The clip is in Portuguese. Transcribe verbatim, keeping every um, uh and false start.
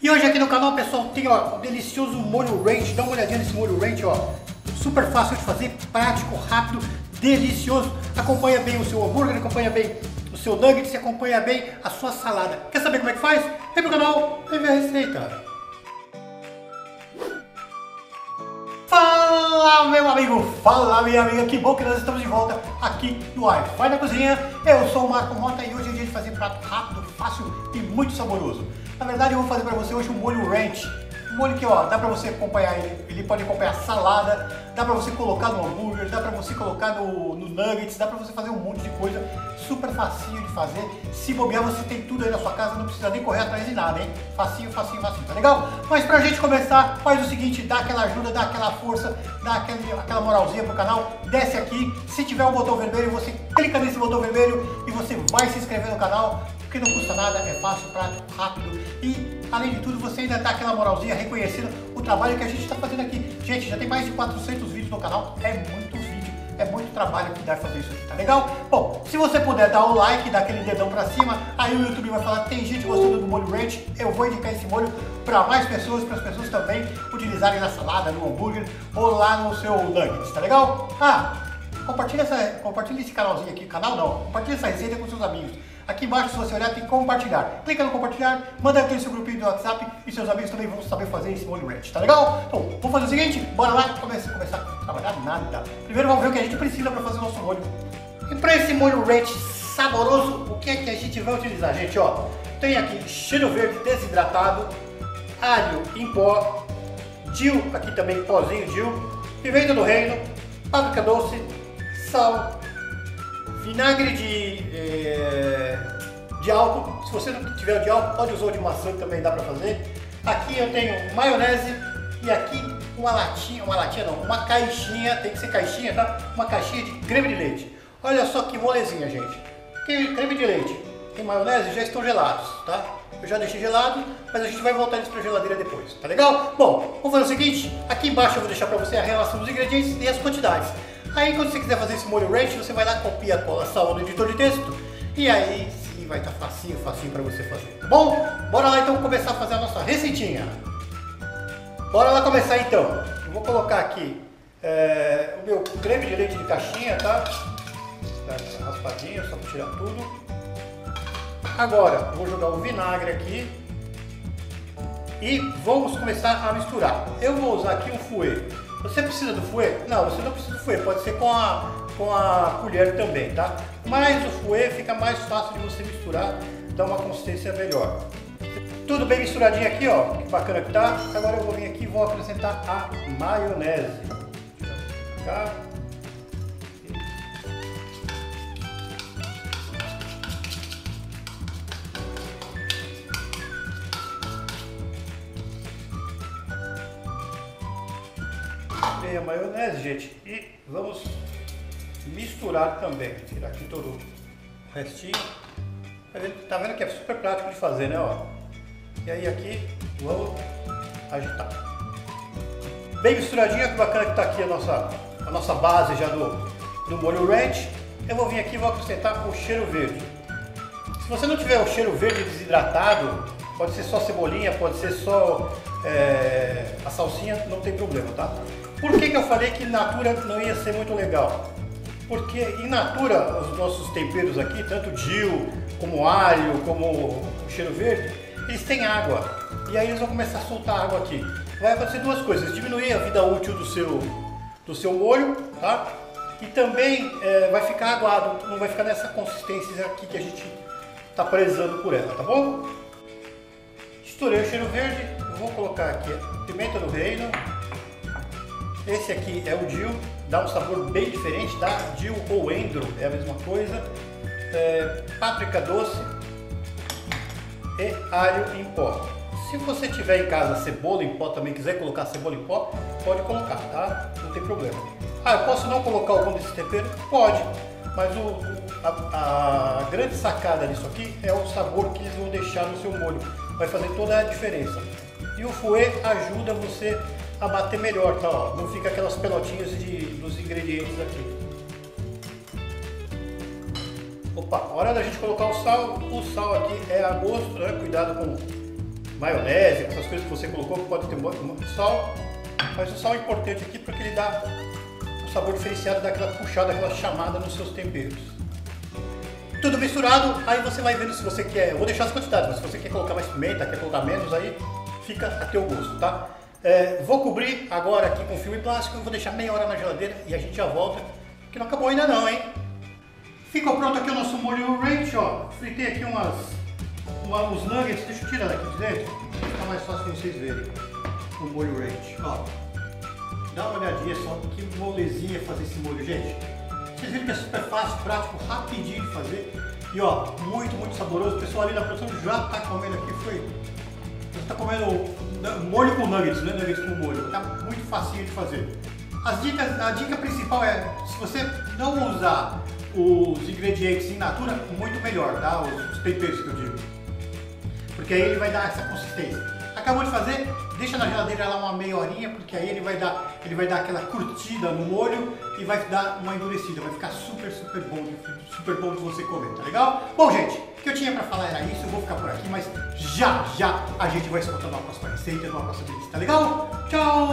E hoje aqui no canal, pessoal, tem ó, o delicioso molho ranch. Dá uma olhadinha nesse molho ranch, ó. Super fácil de fazer, prático, rápido, delicioso. Acompanha bem o seu hambúrguer, acompanha bem o seu nuggets, acompanha bem a sua salada. Quer saber como é que faz? Vem pro canal, vem ver a receita. Fala, meu amigo, fala, minha amiga, que bom que nós estamos de volta aqui no Wi-Fi na Cozinha. Eu sou o Marco Mota e hoje é dia de fazer prato rápido, fácil e muito saboroso. Na verdade, eu vou fazer para você hoje um molho ranch. Um molho que, ó, dá para você acompanhar ele, ele pode acompanhar salada, dá para você colocar no hambúrguer, dá para você colocar no, no nuggets, dá para você fazer um monte de coisa, super facinho de fazer. Se bobear, você tem tudo aí na sua casa, não precisa nem correr atrás de nada, hein? Facinho, facinho, facinho, tá legal? Mas pra gente começar, faz o seguinte, dá aquela ajuda, dá aquela força, dá aquele, aquela moralzinha pro canal, desce aqui, se tiver um botão vermelho, você clica nesse botão vermelho e você vai se inscrever no canal, porque não custa nada, é fácil, prático, rápido e, além de tudo, você ainda dá aquela moralzinha reconhecendo o trabalho que a gente está fazendo aqui. Gente, já tem mais de quatrocentos vídeos no canal, é muito vídeo, é muito trabalho que dá fazer isso aqui, tá legal? Bom, se você puder dar o like, dar aquele dedão pra cima, aí o YouTube vai falar, tem gente gostando do molho ranch, eu vou indicar esse molho para mais pessoas, para as pessoas também utilizarem na salada, no hambúrguer ou lá no seu nuggets, tá legal? Ah, compartilha, essa, compartilha esse canalzinho aqui, canal não, compartilha essa receita com seus amigos. Aqui embaixo, se você olhar, tem compartilhar. Clica no compartilhar, manda aqui no seu grupinho do WhatsApp e seus amigos também vão saber fazer esse molho ranch, tá legal? Então, vamos fazer o seguinte, bora lá começar, começar a trabalhar nada. Primeiro vamos ver o que a gente precisa para fazer o nosso molho. E para esse molho ranch saboroso, o que é que a gente vai utilizar, gente? Ó, tem aqui cheiro verde desidratado, alho em pó, dill, aqui também pozinho dill, pimenta do reino, páprica doce, sal, vinagre de, é, de álcool. Se você não tiver o de álcool, pode usar o de maçã, que também dá para fazer. Aqui eu tenho maionese e aqui uma latinha, uma latinha não, uma caixinha, tem que ser caixinha, tá? Uma caixinha de creme de leite. Olha só que molezinha, gente. Creme de leite e maionese já estão gelados, tá? Eu já deixei gelado, mas a gente vai voltar eles para a geladeira depois, tá legal? Bom, vamos fazer o seguinte, aqui embaixo eu vou deixar para você a relação dos ingredientes e as quantidades. Aí quando você quiser fazer esse molho ranch, você vai lá, copia, cola, salva no editor de texto e aí sim vai estar facinho, facinho para você fazer, tá bom? Bora lá então começar a fazer a nossa receitinha. Bora lá começar então. Eu vou colocar aqui é, o meu creme de leite de caixinha, tá? Tá raspadinho, só para tirar tudo. Agora eu vou jogar o vinagre aqui e vamos começar a misturar. Eu vou usar aqui um fouet. Você precisa do fouet? Não, você não precisa do fouet, pode ser com a, com a colher também, tá? Mas o fouet fica mais fácil de você misturar, dá uma consistência melhor. Tudo bem misturadinho aqui, ó, que bacana que tá. Agora eu vou vir aqui e vou acrescentar a maionese. Cá. A maionese, gente, e vamos misturar também, tirar aqui todo o restinho. Tá vendo que é super prático de fazer, né? Ó. E aí aqui vamos agitar. Bem misturadinha, que bacana que tá aqui a nossa, a nossa base já do, do molho ranch. Eu vou vir aqui e vou acrescentar o cheiro verde. Se você não tiver o cheiro verde desidratado, pode ser só cebolinha, pode ser só é, a salsinha, não tem problema, tá? Por que que eu falei que in natura não ia ser muito legal? Porque in natura os nossos temperos aqui, tanto dill, como alho, como o cheiro verde, eles têm água. E aí eles vão começar a soltar água aqui. Vai acontecer duas coisas, diminuir a vida útil do seu, do seu molho, tá? E também é, vai ficar aguado, não vai ficar nessa consistência aqui que a gente está prezando por ela, tá bom? Estourei o cheiro verde, vou colocar aqui a pimenta do reino. Esse aqui é o dill, dá um sabor bem diferente, tá? Dill ou endro é a mesma coisa. É, páprica doce e alho em pó. Se você tiver em casa cebola em pó, também quiser colocar cebola em pó, pode colocar, tá? Não tem problema. Ah, eu posso não colocar algum desses temperos? Pode, mas o, a, a grande sacada disso aqui é o sabor que eles vão deixar no seu molho. Vai fazer toda a diferença. E o fouet ajuda você a bater melhor, tá? Ó, não fica aquelas pelotinhas de, dos ingredientes aqui. Opa, hora da gente colocar o sal. O sal aqui é a gosto, né? Cuidado com maionese, essas coisas que você colocou, pode ter sal, mas o sal é importante aqui porque ele dá um sabor diferenciado, dá aquela puxada, aquela chamada nos seus temperos. Tudo misturado, aí você vai vendo se você quer, eu vou deixar as quantidades, mas se você quer colocar mais pimenta, quer colocar menos, aí fica a teu gosto, tá? É, vou cobrir agora aqui com filme plástico, eu vou deixar meia hora na geladeira e a gente já volta, que não acabou ainda não, hein? Ficou pronto aqui o nosso molho ranch, ó. Fritei aqui umas, uma, uns nuggets, deixa eu tirar daqui de dentro, fica mais fácil pra vocês verem o molho ranch, ó. Dá uma olhadinha só, que molezinha fazer esse molho, gente. Vocês viram que é super fácil, prático, rapidinho de fazer. E ó, muito, muito saboroso. O pessoal ali na produção já tá comendo aqui, foi... Já tá comendo molho com nuggets, né? Nuggets com molho. Tá muito facinho de fazer. As dicas, a dica principal é, se você não usar os ingredientes in natura, muito melhor, tá? Os, os temperos que eu digo. Porque aí ele vai dar essa consistência. Acabou de fazer, deixa na geladeira lá uma meia horinha, porque aí ele vai dar, ele vai dar aquela curtida no molho e vai dar uma endurecida, vai ficar super, super bom, super bom de você comer, tá legal? Bom, gente, o que eu tinha pra falar era isso, eu vou ficar por aqui, mas já, já a gente vai se encontrar numa próxima receita, numa próxima receita, tá legal? Tchau!